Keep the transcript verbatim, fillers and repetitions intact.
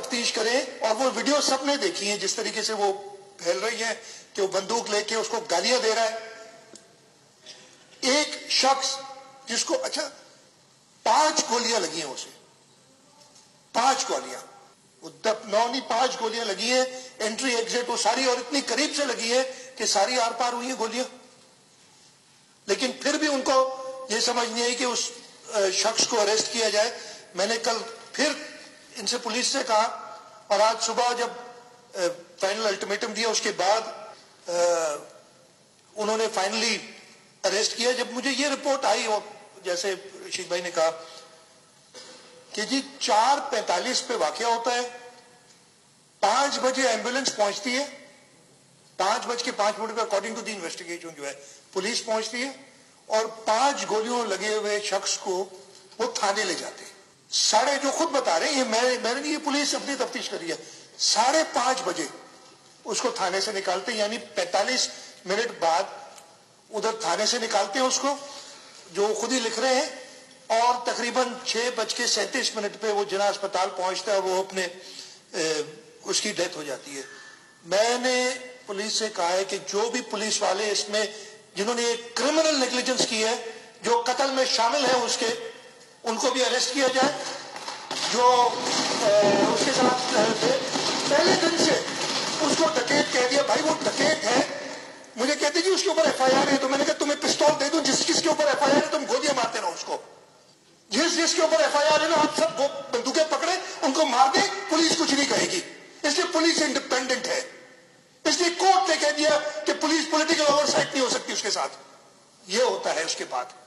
تفتیش کریں. اور وہ ویڈیو سب نے دیکھی ہیں جس طریقے سے وہ پھیل رہی ہیں کہ وہ بندوق لے کے اس کو گالیاں دے رہا ہے. ایک شخص جس کو اچھا پانچ گولیاں لگی ہیں اسے, پانچ گولیاں, نو نہیں پانچ گولیاں لگی ہیں, انٹری ایگزٹ وہ ساری, اور اتنی قریب سے لگی ہے کہ ساری آر پار ہوئی ہیں گولیاں. لیکن پھر بھی ان کو یہ سمجھ نہیں آئی کہ اس شخص کو اریسٹ کیا جائے. میں نے کل پھر ان سے پولیس سے کہا, اور آج صبح جب فائنل الٹیمیٹم دیا اس کے بعد انہوں نے فائنلی اریسٹ کیا. جب مجھے یہ رپورٹ آئی, اور جیسے رشید بھائی نے کہا کہ جی چار پینتالیس پہ واقعہ ہوتا ہے, پانچ بجے ایمبولینس پہنچتی ہے, پانچ بج کے پانچ منٹ پہ اکارڈنگ ٹو دی انویسٹیگیشن جو ہے پولیس پہنچتی ہے, اور پانچ گولیوں لگے ہوئے شخص کو وہ تھانے لے جاتے ہیں. ساڑھے جو خود بتا رہے ہیں, میں میں نے یہ پولیس اپنی تفتیش کری ہے, ساڑھے پانچ بجے اس کو تھانے سے نکالتے ہیں, یعنی پینتالیس منٹ بعد ادھر تھانے سے نکالتے ہیں اس کو, جو خود ہی لکھ رہے ہیں, اور تقریباً چھ بج کے سینتیس منٹ پہ وہ جنا اسپتال پہنچتا ہے, وہ اپنے اس کی ڈیتھ ہو جاتی ہے. میں نے پولیس سے کہا ہے کہ جو بھی پولیس والے اس میں جنہوں نے ایک کرمنل نیگلیجنس کی ہے, جو قتل میں شامل ہیں اس کے, ان کو بھی اریسٹ کیا جائے. جو اس کے ساتھ پہلے دن سے اس کو ڈکیت کہہ دیا, بھائی وہ ڈکیت ہے. مجھے کہتے جی اس کے اوپر ایف آئی آر ہے, تو میں نے کہا تمہیں پستول دے دوں, جس کس کے اوپر ایف آئی آر ہے تم گولیاں مارتے رہو اس کو. جس جس کے اوپر ایف آئی آر ہے نا, آپ سب وہ بندوقیں پکڑے ان کو مار دیں, پولیس کچھ نہیں کہے گی, اس لیے پولیس انڈیپینڈنٹ ہے. اس لیے کورٹ نے کہہ دیا کہ پولیس پولیٹیکل اوور سائٹ نہیں ہو سکتی اس کے ساتھ. یہ ہوتا ہے اس کے بعد.